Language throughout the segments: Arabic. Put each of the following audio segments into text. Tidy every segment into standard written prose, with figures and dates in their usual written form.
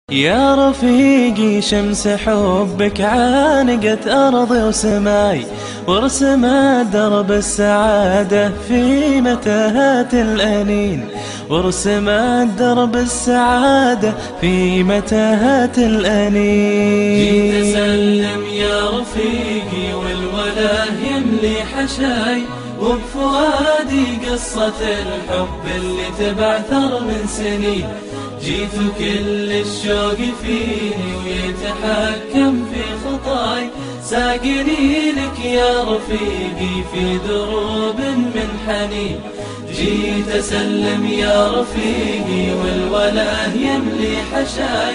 يا رفيقي شمس حبك عانقت أرضي وسماي، ورسمت درب السعادة في متاهات الأنين، ورسمت درب السعادة في متاهات الأنين. جيت أسلم يا رفيقي والولا يملي حشاي، وبفؤادي قصة الحب اللي تبعثر من سنين. جيت كل الشوق فيني ويتحكم في خطاي، ساقني لك يا رفيقي في دروب من حنين. جيت أسلم يا رفيقي والولا يملي حشاي،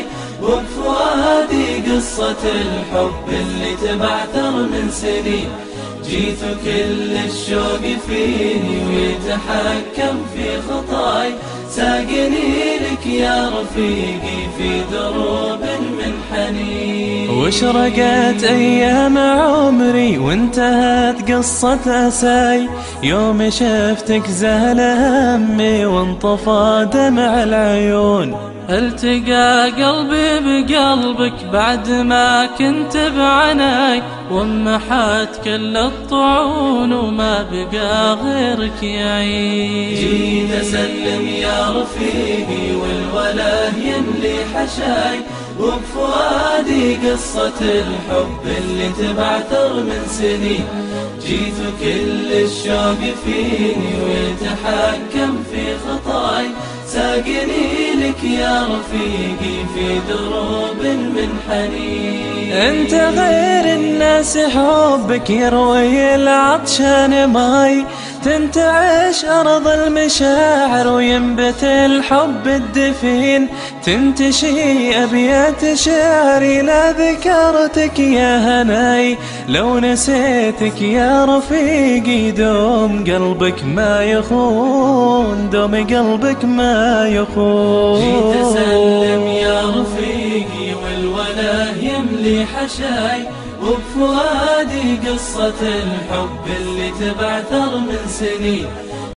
وبفؤادي قصة الحب اللي تبعثر من سنين. جيت كل الشوق فيني ويتحكم في خطاي، ساقني لك يا رفيقي في دروب من حنين. واشرقت أيام عمري وانتهت قصة أساي، يوم شفتك زهل همي وانطفى دمع العيون. التقى قلبي بقلبك بعد ما كنت بعناي، ومحت كل الطعون وما بقى غيرك يعيش. جيت أسلم يا رفيقي والولا يملي حشاي، وبفؤادي قصة الحب اللي تبعثر من سنين. جيت كل الشوق فيني ويتحكم في خطاي، ساقني لك يا رفيقي في دروب من حنين. انت غير الناس حبك يروي العطشان ماي، تنتعش أرض المشاعر وينبت الحب الدفين. تنتشي أبيات شعري لا ذكرتك يا هناي، لو نسيتك يا رفيقي دوم قلبك ما يخون، دوم قلبك ما يخون. جيت أسلم يا رفيقي والولا يملي حشاي، وبفؤادي قصة الحب اللي تبعثر من سنين.